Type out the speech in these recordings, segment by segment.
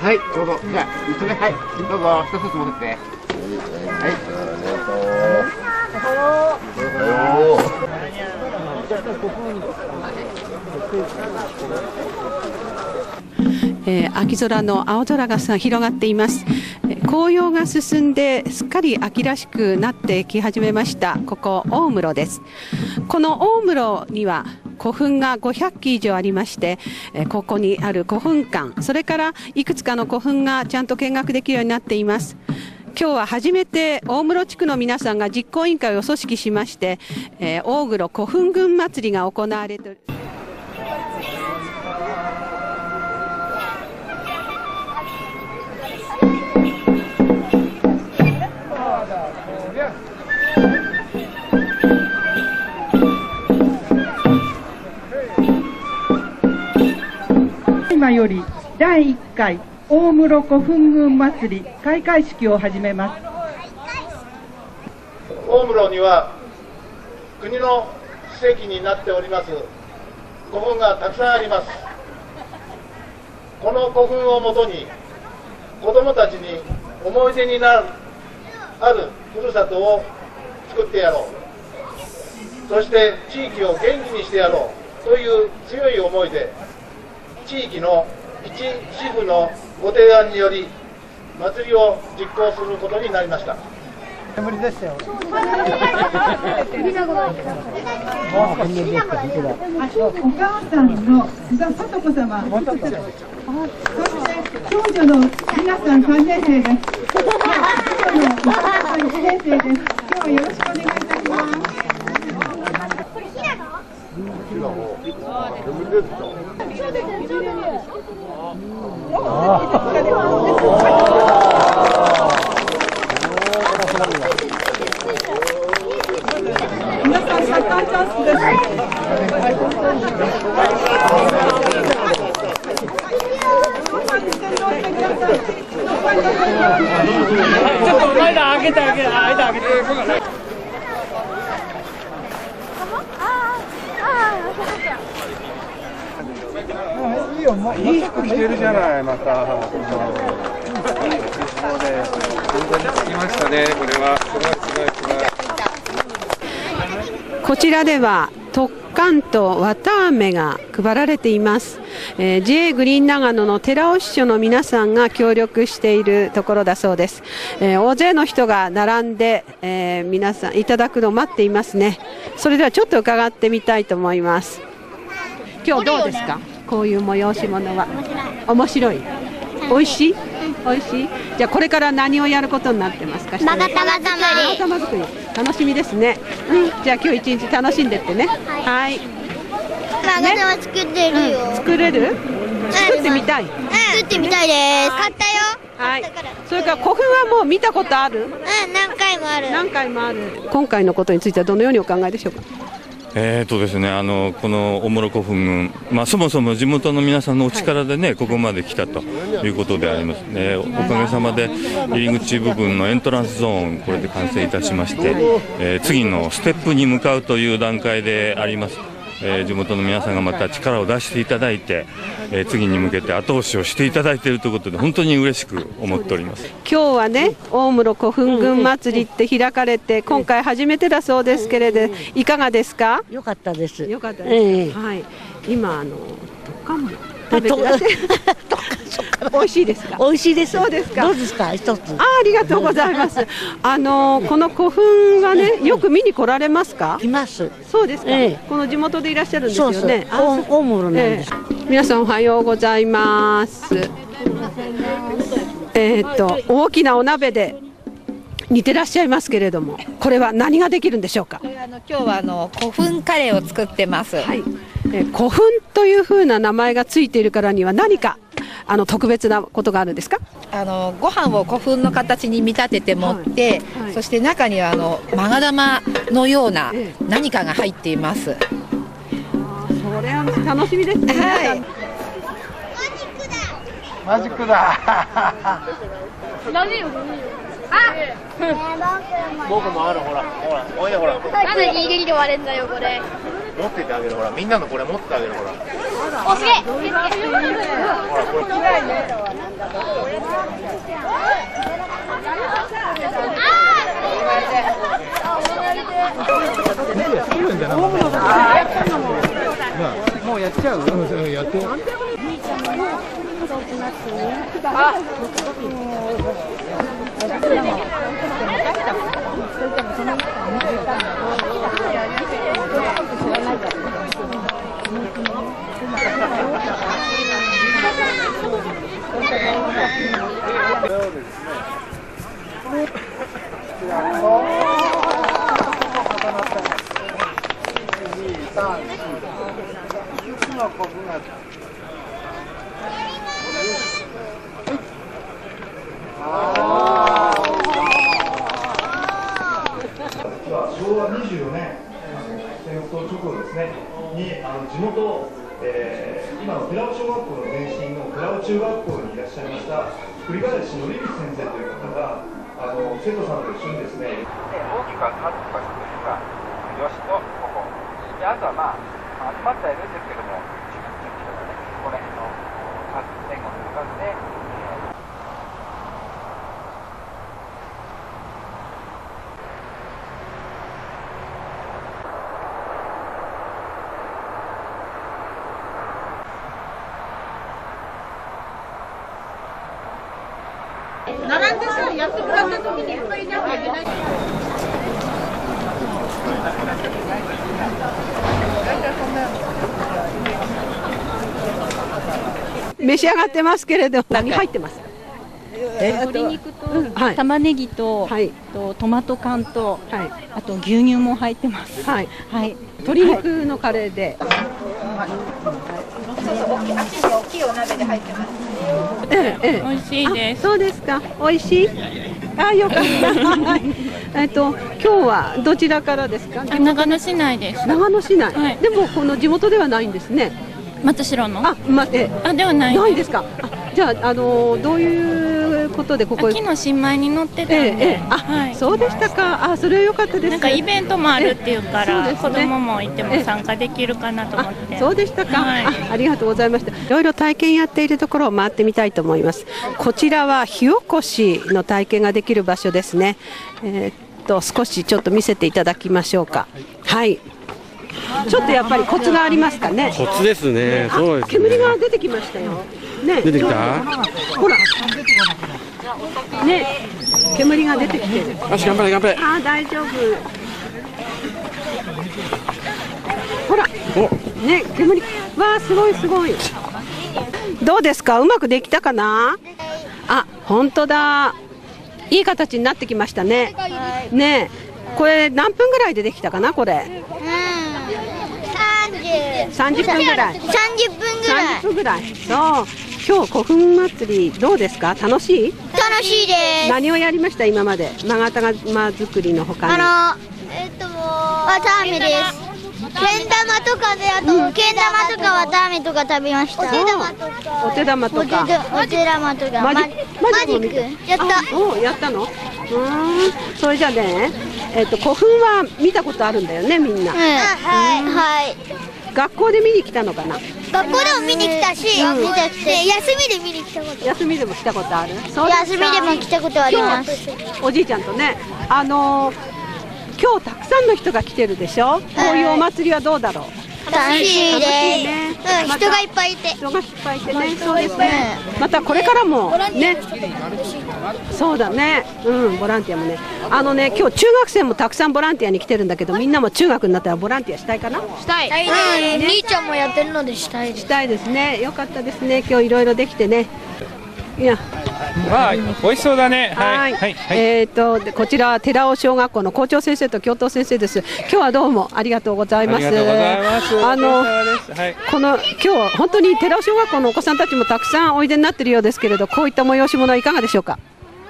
はい、どうぞ。じゃあ、一緒で、はい、どうぞ、一つずつ持ってって。はい。 秋空の青空が広がっています。紅葉が進んですっかり秋らしくなってき始めました。ここ大室です。この大室には古墳が500基以上ありまして、ここにある古墳館、それからいくつかの古墳がちゃんと見学できるようになっています。今日は初めて大室地区の皆さんが実行委員会を組織しまして、大室古墳群祭りが行われている。 今より第1回大室古墳群祭り開会式を始めます。 大室には国の史跡になっております古墳がたくさんあります。この古墳をもとに子どもたちに思い出になるあるふるさとを作ってやろう、そして地域を元気にしてやろうという強い思いで、地域の一支部のご提案により祭りを実行することになりました。 無理ですよ。お母さんの須田聡子様、そして長女の皆さん3年生です。長女の石川さん1年生です。今日はよろしくお願いいたします。皆さん、サッカーチャンスです。 ちょっと間開けて間開けて。 いいよ、もういい服着てるじゃない、また。 来ましたね、これは。 こちらでは突貫と綿あめが配られています。JA グリーン長野の寺尾支所の皆さんが協力しているところだそうです。大勢の人が並んで、皆さんいただくのを待っていますね。それではちょっと伺ってみたいと思います。今日どうですか、こういう催し物は。面白い。美味しい、美味しい。じゃあこれから何をやることになってますか。 まがたま作り。 楽しみですね。じゃあ今日一日楽しんでってね。はい。 まがたま作ってるよ。 作れる？作ってみたい。 作ってみたいです。買ったよ。 はい。それから古墳はもう見たことある？ 何回もある。 何回もある。今回のことについてはどのようにお考えでしょうか。 ですね、この大室古墳群、そもそも地元の皆さんのお力でね、ここまで来たということでありますね。おかげさまで入り口部分のエントランスゾーン、これで完成いたしまして、次のステップに向かうという段階であります。地元の皆さんがまた力を出していただいて、次に向けて後押しをしていただいているということで本当に嬉しく思っております。 今日はね、大室古墳群祭りって開かれて、今回初めてだそうですけれど、いかがですか？ 良かったです。 良かったです。はい。今トカン食べてらっしゃる。美味しいですか？ 美味しいです。 そうですか。 どうですか？一つ。 ありがとうございます。この古墳はね、よく見に来られますか？ 来ます。 そうですか。この地元でいらっしゃるんですよね。 大室なんです。 皆さんおはようございます。大きなお鍋で煮てらっしゃいますけれども、これは何ができるんでしょうか？ 今日は古墳カレーを作ってます。はい。 古墳というふうな名前がついているからには何か特別なことがあるんですか？ ご飯を古墳の形に見立てて持って、そして中にはまが玉のような何かが入っています。 それは楽しみですね。はい。 マジックだ。 何よ。 僕もある、ほら、おいでほら。 なんでギリギリ割れんだよこれ。 持っててあげる、ほら、みんなのこれ持ってあげる、ほら。 おすげえ。 ほら、これ嫌いね。 ちゃう？やって。 昭和24年、戦争直後ですね、に地元、今の寺尾小学校の前身の寺尾中学校にいらっしゃいました栗林頼光先生という方が生徒さんと一緒にですね、大きく集まってきましたというか、よしとここで、あとは集まってはいるんですけども、10人とかね、ここら辺の前後の数で。 並んでさ、やってもらった時にいっぱいいなきゃいけない。 召し上がってますけれど、何入ってます？ 鶏肉と玉ねぎと、トマト缶と、あと牛乳も入ってます。 はい。鶏肉のカレーで。 あっちに大きいお鍋で入ってます。 美味しいです。 そうですか。美味しい。あ、よかった。今日はどちらからですか？ 長野市内です。 長野市内。でもこの地元ではないんですね。 松代の？ ではない。ないですか。じゃあどういうことでここ？ 秋の新米に乗ってたんで。 そうでしたか。あ、それは良かったです。 なんかイベントもあるっていうから子供もいても参加できるかなと思って。 そうでしたか。ありがとうございました。いろいろ体験やっているところを回ってみたいと思います。こちらは火起こしの体験ができる場所ですね。少しちょっと見せていただきましょうか。はい。ちょっとやっぱりコツがありますかね。 コツですね。そうですね。 煙が出てきましたよ。ね。 出てきた？ ほら。ね。煙が出てきてる。 よし、頑張れ頑張れ。 あ、大丈夫。ほら。ね、煙。わあ、すごいすごい。どうですか？うまくできたかな？あ、本当だ。いい形になってきましたね。ね。これ何分ぐらいでできたかな、これ。30分ぐらい。30分ぐらい。そう。今日古墳祭りどうですか？楽しい？ 楽しいです。 何をやりました今まで？勾玉作りのほかに。 わたあめです。けん玉とかで、あとけん玉とかわたあめとか食べました。 お手玉とか。 お手玉とか。マジックやった。 お、やったの？それじゃね、古墳は見たことあるんだよね、みんな。 はい。 学校で見に来たのかな？ 学校でも見に来たし、休みで見に来たこと。 休みでも来たことある？ 休みでも来たことあります。 おじいちゃんとね、今日たくさんの人が来てるでしょ？こういうお祭りはどうだろう？ 楽しいね。人がいっぱいいて。 人がいっぱいいてね。そうですね。またこれからもね。そうだね。ボランティアもね。今日中学生もたくさんボランティアに来てるんだけど、みんなも中学になったらボランティアしたいかな？ したい。兄ちゃんもやってるのでしたいです。 したいですね。よかったですね。今日いろいろできてね。いや。 美味しそうだね。はい。 こちらは寺尾小学校の校長先生と教頭先生です。今日はどうもありがとうございます。 ありがとうございます。 今日本当に寺尾小学校のお子さんたちもたくさんおいでになっているようですけれど、こういった催し物はいかがでしょうか？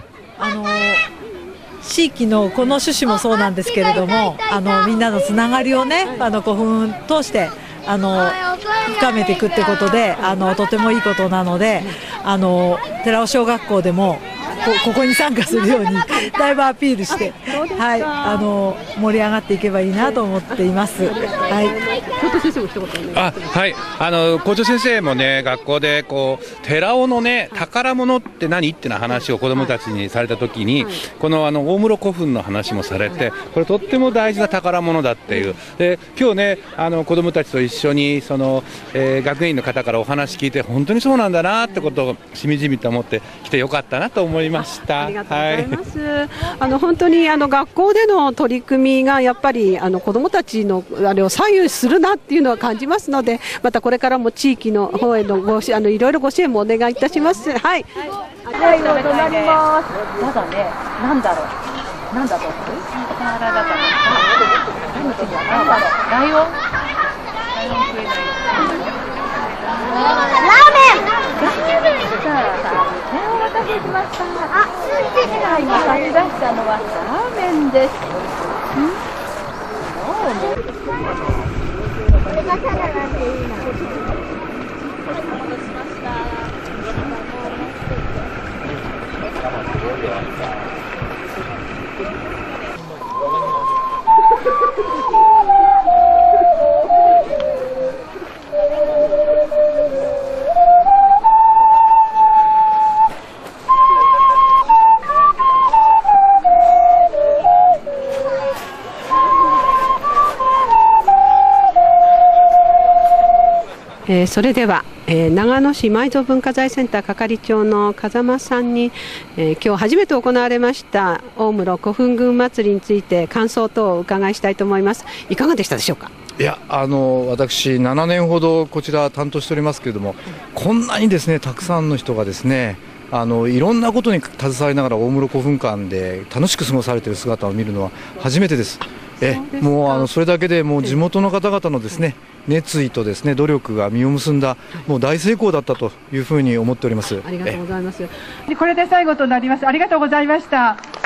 地域のこの趣旨もそうなんですけれども、みんなのつながりをね、古墳通して深めていくってことで、とてもいいことなので、寺尾小学校でもここに参加するようにだいぶアピールして、盛り上がっていけばいいなと思っています。はい。 校長先生も一言お願いします。 はい、校長先生もね、学校でこう寺尾のね、宝物って何ってな話を子どもたちにされたときに、この大室古墳の話もされて、これとっても大事な宝物だっていう。で、今日ね、子どもたちと一緒にその、学芸員の方からお話聞いて、本当にそうなんだなってことをしみじみと思ってきてよかったなと思いました。 ありがとうございます。本当に学校での取り組みがやっぱり子どもたちのあれを左右するなっていうのは感じますので、またこれからも地域の方へのいろいろご支援もお願いいたします。はい。はい、となります。 ただね、なんだろう。なんだと思う？ライオン？食えない。 ラーメン。 お待たせしました。今差し出したのはラーメンです。 これがタダなんていいな。 それでは、長野市埋蔵文化財センター係長の風間さんに、今日初めて行われました大室古墳群祭りについて感想等をお伺いしたいと思います。いかがでしたでしょうか。 いや私7年ほどこちら担当しておりますけれども、こんなにですねたくさんの人がですねいろんなことに携わりながら大室古墳館で楽しく過ごされている姿を見るのは初めてです。もうそれだけでもう地元の方々のですね熱意とですね努力が実を結んだもう大成功だったというふうに思っております。 ありがとうございます。 これで最後となります。ありがとうございました。